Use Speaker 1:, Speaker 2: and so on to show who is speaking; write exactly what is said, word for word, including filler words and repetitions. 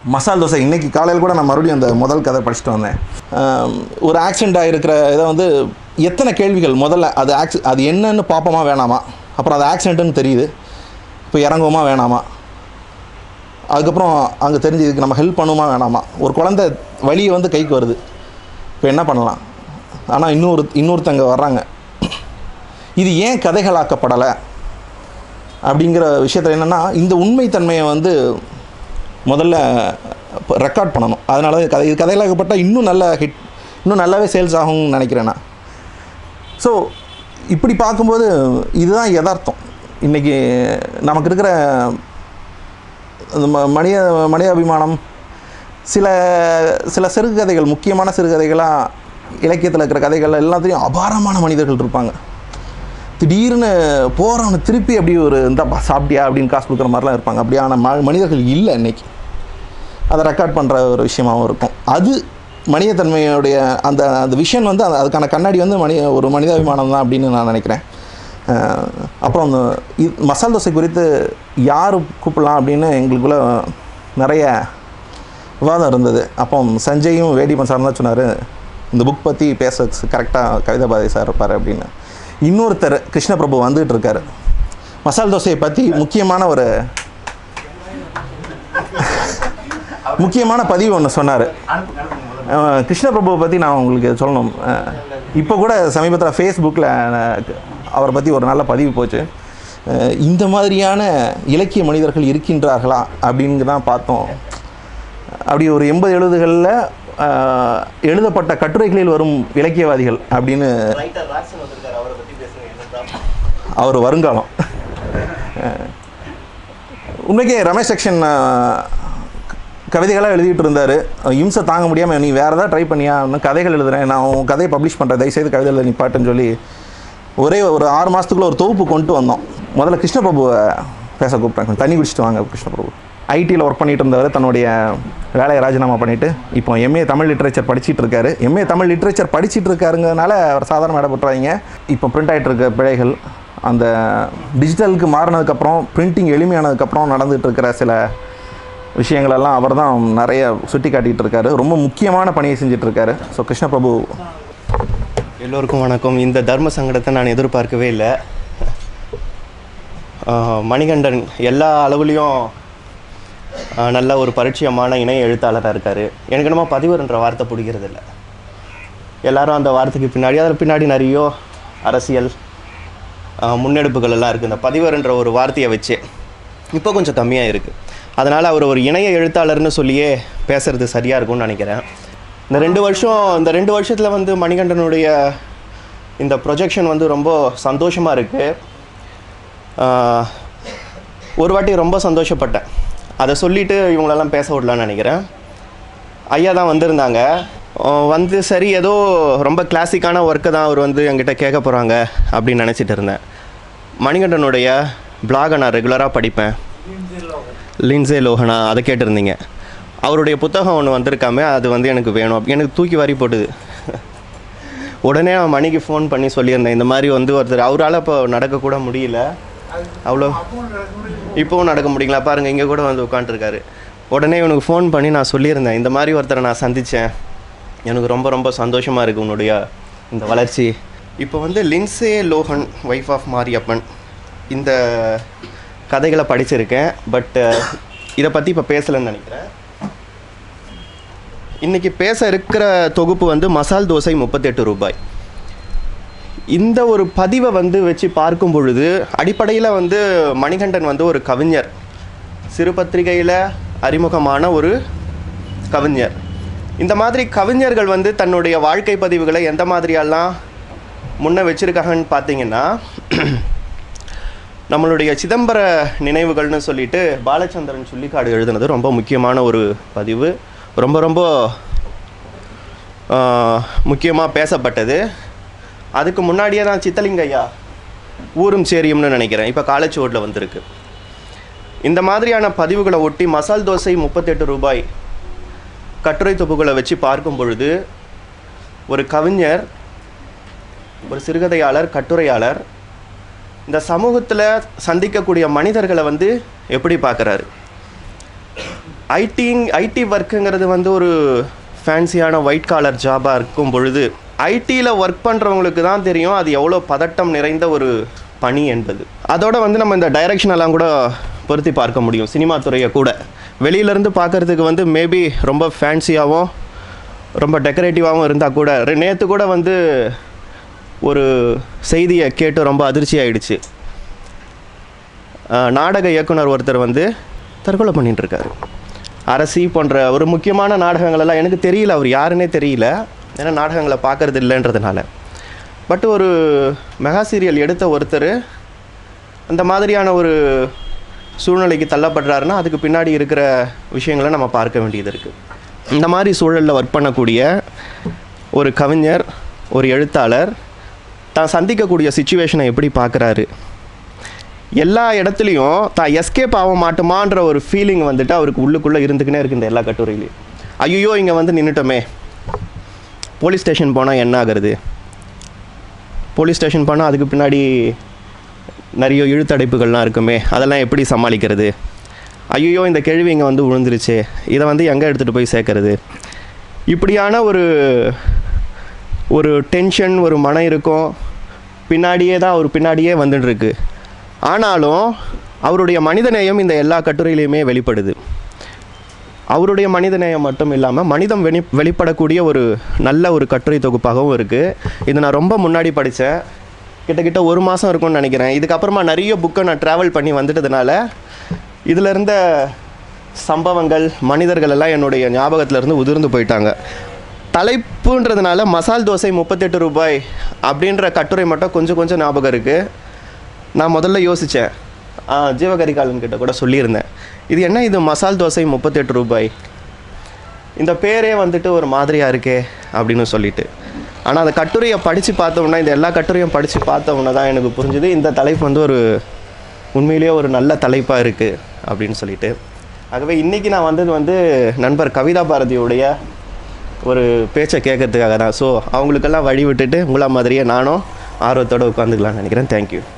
Speaker 1: மசால் தோசை இன்றைக்கி காலையில் கூட நான் மறுபடியும் அந்த முதல் கதை படிச்சுட்டு வந்தேன். ஒரு ஆக்சிடெண்ட் ஆகிருக்கிற இதை வந்து எத்தனை கேள்விகள் முதல்ல அது ஆக்சி அது என்னன்னு பார்ப்போமா வேணாமா, அப்புறம் அது ஆக்சிடென்ட்டுன்னு தெரியுது, இப்போ இறங்குவோமா வேணாமா, அதுக்கப்புறம் அங்கே தெரிஞ்சு இதுக்கு நம்ம ஹெல்ப் பண்ணுவோமா வேணாமா, ஒரு குழந்தை வலியை வந்து கைக்கு வருது, இப்போ என்ன பண்ணலாம், ஆனால் இன்னொரு இன்னொருத்தங்க வர்றாங்க, இது ஏன் கதைகளாக்கப்படலை அப்படிங்கிற விஷயத்தில் என்னென்னா இந்த உண்மைத்தன்மையை வந்து முதல்ல ரெக்கார்ட் பண்ணணும். அதனால கதை இது கதைகளாக்கப்பட்டால் இன்னும் நல்ல ஹிட் இன்னும் நல்லாவே சேல்ஸ் ஆகும்னு நினைக்கிறேன் நான். ஸோ இப்படி பார்க்கும்போது இதுதான் யதார்த்தம். இன்றைக்கி நமக்கு இருக்கிற மனித மனிதாபிமானம் சில சில சிறுகதைகள், முக்கியமான சிறுகதைகளாக இலக்கியத்தில் இருக்கிற கதைகள் எல்லாத்துலேயும் அபாரமான மனிதர்கள் இருப்பாங்க. திடீர்னு போகிறவனை திருப்பி அப்படி ஒரு இந்தப்பா சாப்பிட்டியா அப்படின்னு காசு கொடுக்குற மாதிரிலாம் இருப்பாங்க. அப்படியான ம மனிதர்கள் இல்லை இன்றைக்கி. அதை ரெக்கார்ட் பண்ணுற ஒரு விஷயமாகவும் இருக்கும். அது மனிதத்தன்மையுடைய அந்த அந்த விஷன் வந்து அந்த அதுக்கான கண்ணாடி வந்து மனித ஒரு மனிதாபிமானம் தான் அப்படின்னு நான் நினைக்கிறேன். அப்புறம் இது மசால் தோசை குறித்து யார் கூப்பிடலாம் அப்படின்னு எங்களுக்குள்ளே நிறைய விவாதம் இருந்தது. அப்போ சஞ்சயும் வேடியப்பன் சார் தான் சொன்னார், இந்த புக் பற்றி பேச கரெக்டாக கவிதா பாரதி சார் இருப்பார் அப்படின்னு. இன்னொருத்தர் கிருஷ்ண பிரபு வந்துகிட்டு இருக்கார். மசால் தோசையை பற்றி முக்கியமான ஒரு முக்கியமான பதிவு ஒன்று சொன்னார். கிருஷ்ண பிரபுவை பற்றி நான் உங்களுக்கு சொல்லணும். இப்போ கூட சமீபத்தில் ஃபேஸ்புக்கில் அவரை பற்றி ஒரு நல்ல பதிவு போச்சு. இந்த மாதிரியான இலக்கிய மனிதர்கள் இருக்கின்றார்களா அப்படின்னு தான் பார்த்தோம். அப்படி ஒரு எண்பது எழுபதுகளில் எழுதப்பட்ட கட்டுரைகளில் வரும் இலக்கியவாதிகள் அப்படின்னு அவர் வருங்காலம். உண்மைக்கே ரமேஷ் செக்ஷன் கவிதைகளாக எழுதிட்டு இருந்தார். இம்சை தாங்க முடியாமல் நீ வேறு ஏதாவது ட்ரை பண்ணியா, இன்னும் கதைகள் எழுதுகிறேன், நான் உன் கதையை பப்ளிஷ் பண்ணுறேன், தயவுசெய்து கவிதை எழுத நிப்பாட்டுன்னு சொல்லி ஒரே ஒரு ஆறு மாதத்துக்குள்ளே ஒரு தொகுப்பு கொண்டு வந்தோம். முதல்ல கிருஷ்ண பிரபுவை பேச கூப்பிட்டேன். தண்ணி குடிச்சிட்டு வாங்க. கிருஷ்ண பிரபு ஐடியில் ஒர்க் பண்ணிகிட்டு இருந்தவர் தன்னுடைய வேலையை ராஜினாமா பண்ணிவிட்டு இப்போ எம்ஏ தமிழ் லிட்ரேச்சர் படிச்சுட்டு இருக்காரு. எம்ஏ தமிழ் லிட்ரேச்சர் படிச்சுட்டு இருக்காருங்கிறதுனால அவர் சாதாரண இடம் போட்டுறாங்க. இப்போ பிரிண்ட் ஆகிட்டு இருக்க பிழைகள், அந்த டிஜிட்டலுக்கு மாறினதுக்கப்புறம் பிரிண்டிங் எளிமையானதுக்கப்புறம் நடந்துகிட்டு இருக்கிற சில விஷயங்களெல்லாம் அவர் தான் நிறைய சுட்டி காட்டிகிட்டு இருக்காரு. ரொம்ப முக்கியமான பணியை செஞ்சிட்ருக்காரு. ஸோ கிருஷ்ண பிரபு.
Speaker 2: எல்லோருக்கும் வணக்கம். இந்த தர்ம சங்கடத்தை நான் எதிர்பார்க்கவே இல்லை. மணிகண்டன் எல்லா அளவுலேயும் நல்ல ஒரு பரிச்சயமான இணைய எழுத்தாளராக இருக்கார். எனக்கு என்னமோ பதிவர்ன்ற வார்த்தை பிடிக்கிறது இல்லை. எல்லோரும் அந்த வார்த்தைக்கு பின்னாடி அதில் பின்னாடி நிறைய அரசியல் முன்னெடுப்புகள் எல்லாம் இருக்குது. இந்த பதிவர்ன்ற ஒரு வார்த்தையை வச்சு இப்போ கொஞ்சம் கம்மியாக இருக்குது. அதனால் அவர் ஒரு இணைய எழுத்தாளர்னு சொல்லியே பேசுகிறது சரியாக இருக்கும்னு நினைக்கிறேன். இந்த ரெண்டு வருஷம் இந்த ரெண்டு வருஷத்தில் வந்து மணிகண்டனுடைய இந்த ப்ரொஜெக்ஷன் வந்து ரொம்ப சந்தோஷமாக இருக்குது. ஒரு வாட்டி ரொம்ப சந்தோஷப்பட்டேன். அதை சொல்லிவிட்டு இவங்களெல்லாம் பேச விடலான்னு நினைக்கிறேன். ஐயா தான் வந்திருந்தாங்க. வந்து சரி ஏதோ ரொம்ப கிளாசிக்கான ஒர்க்கை தான் அவர் வந்து என்கிட்ட கேட்க போகிறாங்க அப்படின்னு நினச்சிட்டு இருந்தேன். மணிகண்டனுடைய பிளாகை நான் ரெகுலராக படிப்பேன். லின்சே லோஹனா அதை கேட்டிருந்தீங்க. அவருடைய புத்தகம் ஒன்று வந்திருக்காமே, அது வந்து எனக்கு வேணும். எனக்கு தூக்கி வாரி போட்டுது. உடனே மணிக்கு ஃபோன் பண்ணி சொல்லியிருந்தேன், இந்த மாதிரி வந்து ஒருத்தர் அவரால் இப்போ நடக்கக்கூட முடியல, அவ்வளோ இப்போவும் நடக்க முடியல, பாருங்கள் இங்கே கூட வந்து உட்காந்துருக்காரு. உடனே இவனுக்கு ஃபோன் பண்ணி நான் சொல்லியிருந்தேன், இந்த மாதிரி ஒருத்தரை நான் சந்தித்தேன், எனக்கு ரொம்ப ரொம்ப சந்தோஷமாக இருக்குது உன்னுடைய இந்த வளர்ச்சி. இப்போ வந்து Lindsay Lohan wife of Mariyappan இந்த கதைகளை படிச்சிருக்கேன். பட் இதை பற்றி இப்போ பேசலைன்னு நினைக்கிறேன். இன்றைக்கி பேச இருக்கிற தொகுப்பு வந்து மசால் தோசை முப்பத்தெட்டு ரூபாய். இந்த ஒரு பதிவை வந்து வச்சு பார்க்கும் பொழுது அடிப்படையில் வந்து மணிகண்டன் வந்து ஒரு கவிஞர், சிறு பத்திரிகையில் அறிமுகமான ஒரு கவிஞர். இந்த மாதிரி கவிஞர்கள் வந்து தன்னுடைய வாழ்க்கை பதிவுகளை எந்த மாதிரியெல்லாம் முன்ன வச்சுருக்காங்கன்னு பார்த்தீங்கன்னா, நம்மளுடைய சிதம்பர நினைவுகள்னு சொல்லிட்டு பாலச்சந்திரன் சுள்ளிக்காடு எழுதுனது ரொம்ப முக்கியமான ஒரு பதிவு. ரொம்ப ரொம்ப முக்கியமாக பேசப்பட்டது. அதுக்கு முன்னாடியே தான் சித்தலிங்கையா ஊரும் சேரியும்னு நினைக்கிறேன், இப்போ காலச்சுவடில் வந்திருக்கு. இந்த மாதிரியான பதிவுகளை ஒட்டி மசால் தோசை முப்பத்தெட்டு ரூபாய் கட்டுரை தொகுப்புகளை வச்சு பார்க்கும் பொழுது ஒரு கவிஞர், ஒரு சிறுகதையாளர், கட்டுரையாளர் இந்த சமூகத்தில் சந்திக்கக்கூடிய மனிதர்களை வந்து எப்படி பார்க்குறாரு. ஐடி ஐடி ஒர்க்குங்கிறது வந்து ஒரு ஃபேன்சியான ஒயிட் காலர் ஜாபாக இருக்கும் பொழுது ஐடியில் ஒர்க் பண்ணுறவங்களுக்கு தான் தெரியும் அது எவ்வளோ பதட்டம் நிறைந்த ஒரு பணி என்பது. அதோடு வந்து நம்ம இந்த டைரக்ஷனெல்லாம் கூட பொருத்தி பார்க்க முடியும். சினிமா துறையை கூட வெளியிலேருந்து பார்க்குறதுக்கு வந்து மேபி ரொம்ப ஃபேன்சியாகவும் ரொம்ப டெக்கரேட்டிவாகவும் இருந்தால் கூட நேற்று கூட வந்து ஒரு செய்தியை கேட்டு ரொம்ப அதிர்ச்சி ஆகிடுச்சு. நாடக இயக்குனர் ஒருத்தர் வந்து தற்கொலை பண்ணிட்டுருக்காரு. அரசி போன்ற ஒரு முக்கியமான நாடகங்களெல்லாம் எனக்கு தெரியல, அவர் யாருன்னே தெரியல, ஏன்னா நாடகங்களை பார்க்குறது இல்லைன்றதுனால. பட் ஒரு மெகா சீரியல் எடுத்த ஒருத்தர் அந்த மாதிரியான ஒரு சூழ்நிலைக்கு தள்ளப்படுறாருன்னா அதுக்கு பின்னாடி இருக்கிற விஷயங்களை நம்ம பார்க்க வேண்டியது இருக்குது. இந்த மாதிரி சூழலில் ஒர்க் பண்ணக்கூடிய ஒரு கவிஞர், ஒரு எழுத்தாளர் தான் சந்திக்கக்கூடிய சிச்சுவேஷனை எப்படி பார்க்குறாரு, எல்லா இடத்துலையும் தான் எஸ்கேப் ஆக மாட்டோமான்ற ஒரு ஃபீலிங் வந்துட்டு அவருக்கு உள்ளுக்குள்ளே இருந்துக்கினே இருக்குது. இந்த எல்லா கட்டுரையிலையும் ஐயோ இங்கே வந்து நின்றுட்டோமே, போலீஸ் ஸ்டேஷன் போனால் என்ன ஆகிறது, போலீஸ் ஸ்டேஷன் போனால் அதுக்கு பின்னாடி நிறைய இழுத்தடைப்புகள்லாம் இருக்குமே, அதெல்லாம் எப்படி சமாளிக்கிறது, ஐயோ இந்த கேள்வி இங்கே வந்து விழுந்துருச்சு, இதை வந்து எங்கே எடுத்துகிட்டு போய் சேர்க்கறது, இப்படியான ஒரு ஒரு டென்ஷன் ஒரு மனம் இருக்கும். பின்னாடியே தான் அவர் பின்னாடியே வந்துட்டுருக்கு. ஆனாலும் அவருடைய மனிதநேயம் இந்த எல்லா கட்டுரையிலையுமே வெளிப்படுது. அவருடைய மனிதநேயம் மட்டும் இல்லாமல் மனிதம் வெளி வெளிப்படக்கூடிய ஒரு நல்ல ஒரு கட்டுரை தொகுப்பாகவும் இருக்குது. இது நான் ரொம்ப முன்னாடி படித்தேன், கிட்டக்கிட்ட ஒரு மாதம் இருக்கும்னு நினைக்கிறேன். இதுக்கப்புறமா நிறைய புக்கை நான் ட்ராவல் பண்ணி வந்துட்டதுனால இதில் இருந்த சம்பவங்கள் மனிதர்கள் எல்லாம் என்னுடைய ஞாபகத்திலேருந்து உதிர்ந்து போயிட்டாங்க. தலைப்புன்றதுனால மசால் தோசை முப்பத்தெட்டு ரூபாய் அப்படின்ற கட்டுரை மட்டும் கொஞ்சம் கொஞ்சம் ஞாபகம் இருக்குது. நான் முதல்ல யோசித்தேன், ஜீவ கரிகாலன் கிட்ட கூட சொல்லியிருந்தேன், இது என்ன இது மசால் தோசை முப்பத்தெட்டு ரூபாய், இந்த பேரே வந்துட்டு ஒரு மாதிரியாக இருக்கே அப்படின்னு சொல்லிட்டு. ஆனால் அந்த கட்டுரையை படித்து பார்த்தோம்னா, இந்த எல்லா கட்டுரையும் படித்து பார்த்தோம்னா தான் எனக்கு புரிஞ்சுது இந்த தலைப்பு வந்து ஒரு உண்மையிலேயே ஒரு நல்ல தலைப்பாக இருக்குது அப்படின்னு சொல்லிட்டு. ஆகவே இன்றைக்கி நான் வந்தது வந்து நண்பர் கவிதா பாரதியுடைய ஒரு பேச்சை கேட்கறதுக்காக தான். ஸோ அவங்களுக்கெல்லாம் வழி விட்டுட்டு உங்களா மாதிரியே நானும் ஆர்வத்தோடு உட்காந்துக்கலாம்னு நினைக்கிறேன். தேங்க்யூ.